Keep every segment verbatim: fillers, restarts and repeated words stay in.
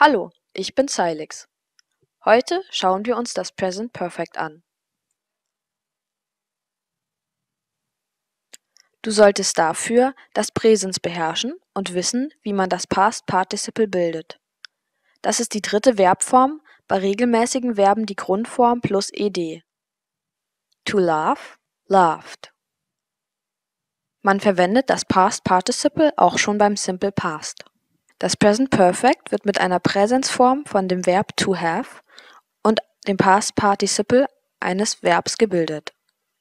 Hallo, ich bin Silex. Heute schauen wir uns das Present Perfect an. Du solltest dafür das Präsens beherrschen und wissen, wie man das Past Participle bildet. Das ist die dritte Verbform, bei regelmäßigen Verben die Grundform plus ed. To laugh, laughed. Man verwendet das Past Participle auch schon beim Simple Past. Das Present Perfect wird mit einer Präsensform von dem Verb to have und dem Past Participle eines Verbs gebildet.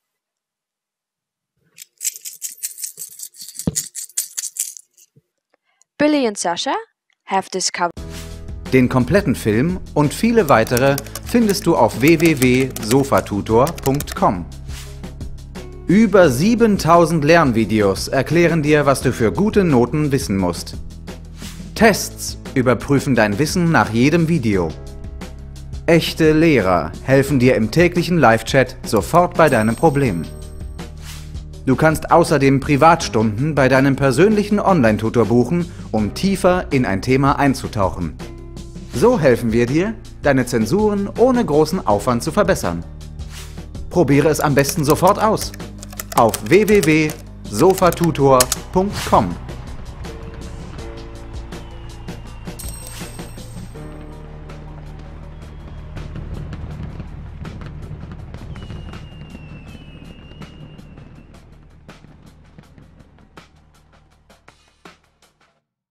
Billy und Sasha have discovered. Den kompletten Film und viele weitere findest du auf w w w punkt sofatutor punkt com. Über siebentausend Lernvideos erklären dir, was du für gute Noten wissen musst. Tests überprüfen dein Wissen nach jedem Video. Echte Lehrer helfen dir im täglichen Live-Chat sofort bei deinem Problem. Du kannst außerdem Privatstunden bei deinem persönlichen Online-Tutor buchen, um tiefer in ein Thema einzutauchen. So helfen wir dir, deine Zensuren ohne großen Aufwand zu verbessern. Probiere es am besten sofort aus. Auf w w w punkt sofatutor punkt com.